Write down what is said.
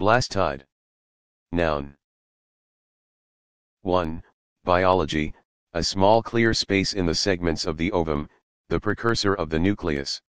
Blastide. Noun. 1. Biology, a small clear space in the segments of the ovum, the precursor of the nucleus.